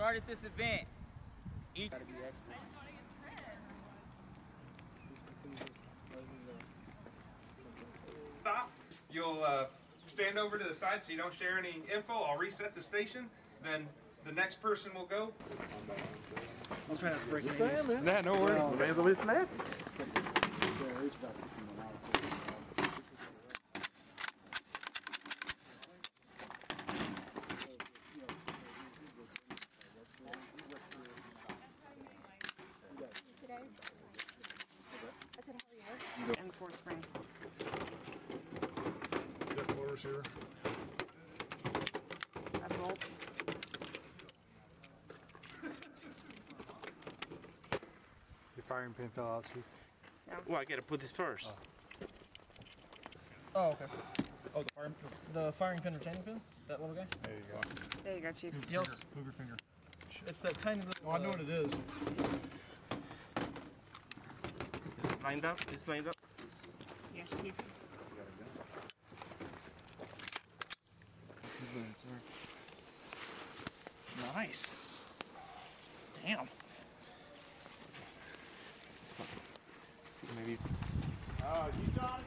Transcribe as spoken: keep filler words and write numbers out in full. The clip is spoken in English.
start at this event. Each Stop. You'll uh, stand over to the side so you don't share any info. I'll reset the station. Then the next person will go. I'll try not to break Just saying, man. Nah, no worries. Well, man's always snapping. And four spring. Got motors here. That bolt. Your firing pin fell out, Chief. Yeah. Well, I gotta put this first. Oh. Oh, okay. Oh, the firing, the firing pin retaining pin? That little guy? There you go. There you go, Chief. Yes. Move your finger. It's that tiny little... Oh, I know what it is. Is it lined up? It's lined up. Yes, Chief. Nice. Damn. See, maybe. Oh, you saw it?